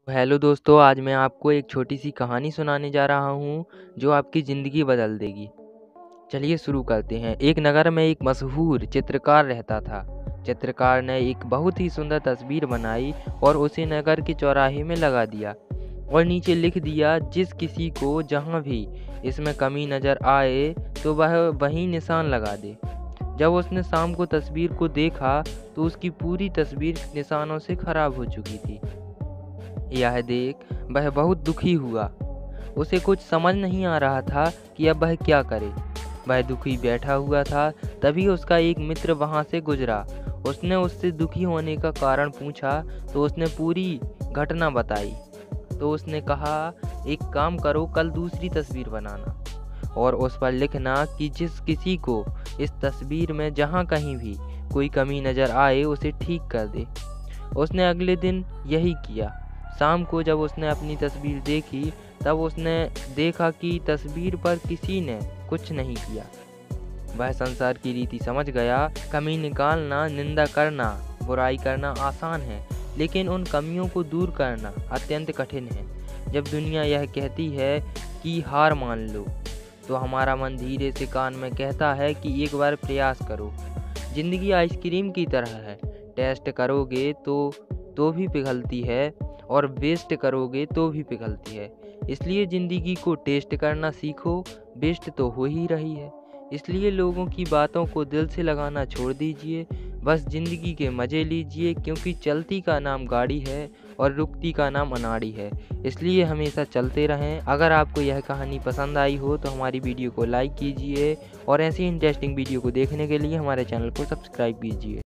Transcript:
Hello दोस्तों, आज मैं आपको एक छोटी सी कहानी सुनाने जा रहा हूँ जो आपकी ज़िंदगी बदल देगी। चलिए शुरू करते हैं। एक नगर में एक मशहूर चित्रकार रहता था। चित्रकार ने एक बहुत ही सुंदर तस्वीर बनाई और उसे नगर के चौराहे में लगा दिया और नीचे लिख दिया, जिस किसी को जहाँ भी इसमें कमी नज़र आए तो वह वहीं निशान लगा दे। जब उसने शाम को तस्वीर को देखा तो उसकी पूरी तस्वीर निशानों से खराब हो चुकी थी। यह देख वह बहुत दुखी हुआ। उसे कुछ समझ नहीं आ रहा था कि अब वह क्या करे। वह दुखी बैठा हुआ था, तभी उसका एक मित्र वहां से गुजरा। उसने उससे दुखी होने का कारण पूछा तो उसने पूरी घटना बताई। तो उसने कहा, एक काम करो, कल दूसरी तस्वीर बनाना और उस पर लिखना कि जिस किसी को इस तस्वीर में जहाँ कहीं भी कोई कमी नज़र आए उसे ठीक कर दे। उसने अगले दिन यही किया। शाम को जब उसने अपनी तस्वीर देखी तब उसने देखा कि तस्वीर पर किसी ने कुछ नहीं किया। वह संसार की रीति समझ गया। कमी निकालना, निंदा करना, बुराई करना आसान है, लेकिन उन कमियों को दूर करना अत्यंत कठिन है। जब दुनिया यह कहती है कि हार मान लो, तो हमारा मन धीरे से कान में कहता है कि एक बार प्रयास करो। जिंदगी आइसक्रीम की तरह है, टेस्ट करोगे तो भी पिघलती है और वेस्ट करोगे तो भी पिघलती है। इसलिए ज़िंदगी को टेस्ट करना सीखो, वेस्ट तो हो ही रही है। इसलिए लोगों की बातों को दिल से लगाना छोड़ दीजिए, बस ज़िंदगी के मज़े लीजिए, क्योंकि चलती का नाम गाड़ी है और रुकती का नाम अनाड़ी है। इसलिए हमेशा चलते रहें। अगर आपको यह कहानी पसंद आई हो तो हमारी वीडियो को लाइक कीजिए और ऐसी इंटरेस्टिंग वीडियो को देखने के लिए हमारे चैनल को सब्सक्राइब कीजिए।